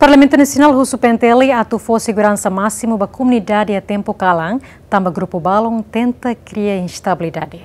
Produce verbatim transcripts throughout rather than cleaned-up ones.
Parlamento Nacional Russo Penteli atufou segurança máxima da comunidade a tempo calang, também Grupo Balong tenta criar instabilidade.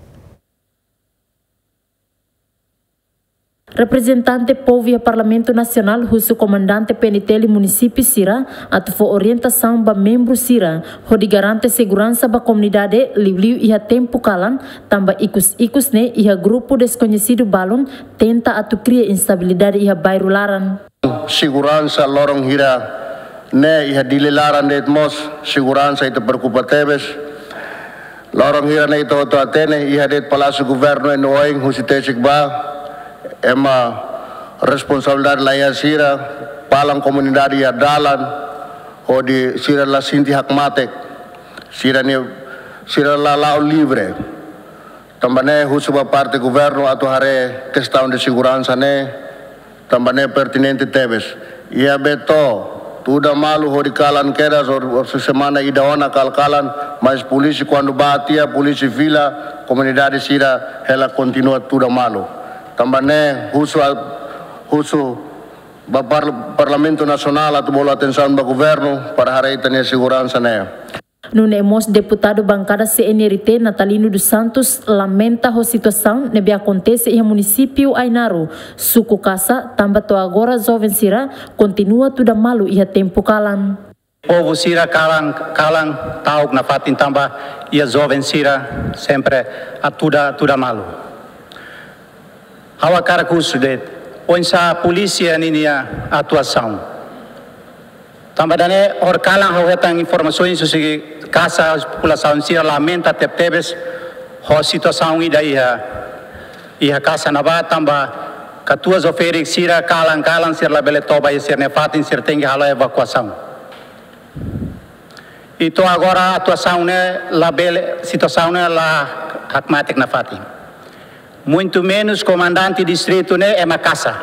Representante povo e Parlamento Nacional Russo Comandante Peniteli Município Sira atufou orientação para membro Sira, onde garante segurança para a comunidade liu-liu e a tempo calang, também ikus-ikus ne e a grupo desconhecido Balong tenta atu criar instabilidade e a bairro Laran. Segurança lorong hira ne iha dililaran det mos segurança itu preocupa tebes lorong hira ne itu to atene iha det palácio governo en oing husitesik ba ema responsabilidade laia sira palang comunidade ia dalan o di sira la sinti hak matek sira ne sira la lao livre tambane husuba parte governo atau hare questão de segurança ne também pertinente tebes. Ia beto, tudo malu hori kalan kedas or semana idaona kal-kalan, mas polisi quando batia, polisi vila, comunidade sira, ela continua tudo malu. Também husu husu ba Parlamento Nacional atu bola atenção do governo para hareita ne segurança ne. Nunemos deputado bancada C N R T Natalino dos Santos lamenta a situação que acontece em município Ainaro, suku casa, também agora jovem Sira continua tudo malu e a tempo calang. Povo Sira calang calang tahu na fatin tambah ia jovem Sira sempre a tudo tudo malu. Hawa cara curso de onsa polícia ninia atuação. Também dane or kalang hau hetang informações sobre casa população Sira lamenta tep-tebes ho situação ida iha iha casa naba tamba katuas oferik Sira kalang kalang Sira labele toba e Sira nefatin Sira tengi halo evacuação. Itu agora atuação ne labele situação ne la hakmatik nafati. Muito menos comandante distrito ne é uma casa.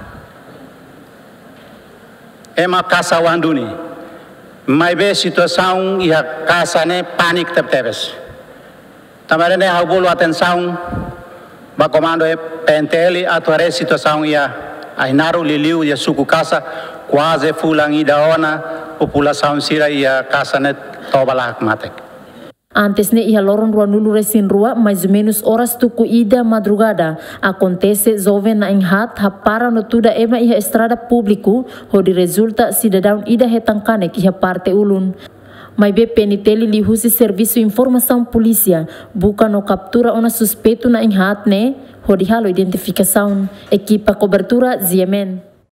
É uma casa wanduni. Mas be situação e a casa ne panik tep-tebes. Também ne hau bolo atenção ba comando e Penteli atuare situação ia Ainaro liliu ia suku casa quase fulang idaona população Sira ia casa ne tobalak matek. Antes ne ia lorong rua nulu resin rua mais ou menos horas tuku ida madrugada acontece jovem na enhat hapara no tuda ema ia estrada público onde resulta cidadão ida hetangkanek ia parte ulun. Mas be Peniteli lihusi serviço informação polícia buka no captura ona suspeito na enhat ne onde halo identificação equipa cobertura Ziemen.